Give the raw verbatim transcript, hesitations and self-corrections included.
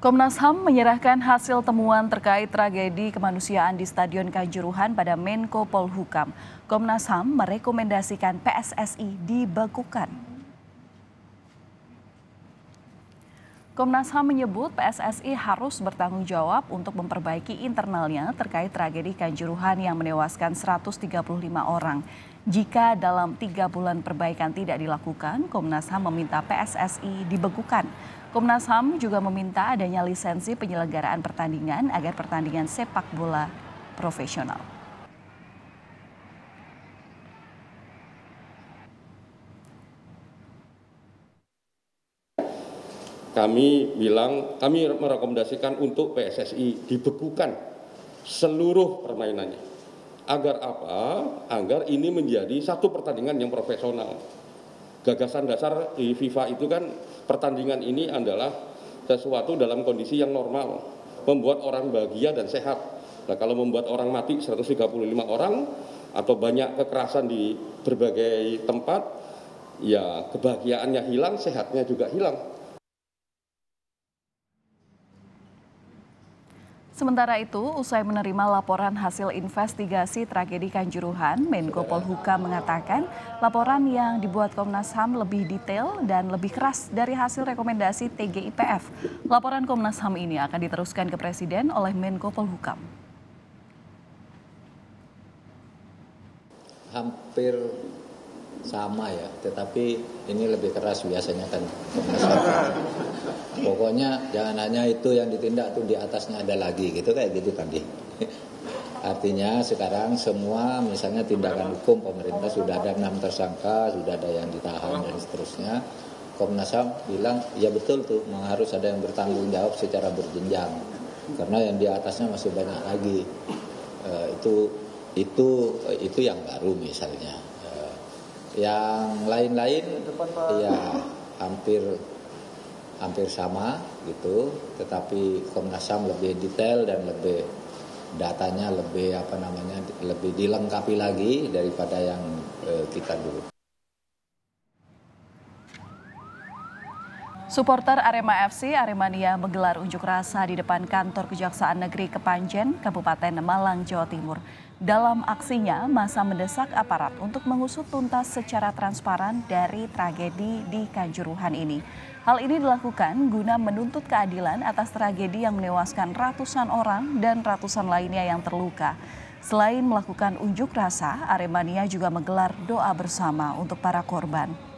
Komnas H A M menyerahkan hasil temuan terkait tragedi kemanusiaan di Stadion Kanjuruhan pada Menko Polhukam. Komnas H A M merekomendasikan P S S I dibekukan. Komnas H A M menyebut P S S I harus bertanggung jawab untuk memperbaiki internalnya terkait tragedi Kanjuruhan yang menewaskan seratus tiga puluh lima orang. Jika dalam tiga bulan perbaikan tidak dilakukan, Komnas H A M meminta P S S I dibekukan. Komnas H A M juga meminta adanya lisensi penyelenggaraan pertandingan agar pertandingan sepak bola profesional. Kami bilang, kami merekomendasikan untuk P S S I dibekukan seluruh permainannya. Agar apa? Agar ini menjadi satu pertandingan yang profesional. Gagasan dasar di FIFA itu kan pertandingan ini adalah sesuatu dalam kondisi yang normal, membuat orang bahagia dan sehat. Nah, kalau membuat orang mati seratus tiga puluh lima orang atau banyak kekerasan di berbagai tempat, ya kebahagiaannya hilang, sehatnya juga hilang. Sementara itu, usai menerima laporan hasil investigasi tragedi Kanjuruhan, Menko Polhukam mengatakan laporan yang dibuat Komnas H A M lebih detail dan lebih keras dari hasil rekomendasi T G I P F. Laporan Komnas H A M ini akan diteruskan ke Presiden oleh Menko Polhukam. Hampir sama ya, tetapi ini lebih keras biasanya kan Komnas H A M. Pokoknya jangan hanya itu yang ditindak tuh, di atasnya ada lagi gitu, kayak gitu kan dia. Artinya sekarang semua misalnya tindakan hukum pemerintah sudah ada enam tersangka, sudah ada yang ditahan dan seterusnya. Komnas H A M bilang ya betul tuh, harus ada yang bertanggung jawab secara berjenjang karena yang di atasnya masih banyak lagi. Uh, itu itu itu yang baru misalnya. Uh, yang lain-lain ya hampir hampir sama gitu, tetapi Komnas H A M lebih detail dan lebih datanya lebih apa namanya lebih dilengkapi lagi daripada yang eh, kita dulu. Supporter Arema F C Aremania menggelar unjuk rasa di depan kantor Kejaksaan Negeri Kepanjen, Kabupaten Malang, Jawa Timur. Dalam aksinya, massa mendesak aparat untuk mengusut tuntas secara transparan dari tragedi di Kanjuruhan ini. Hal ini dilakukan guna menuntut keadilan atas tragedi yang menewaskan ratusan orang dan ratusan lainnya yang terluka. Selain melakukan unjuk rasa, Aremania juga menggelar doa bersama untuk para korban.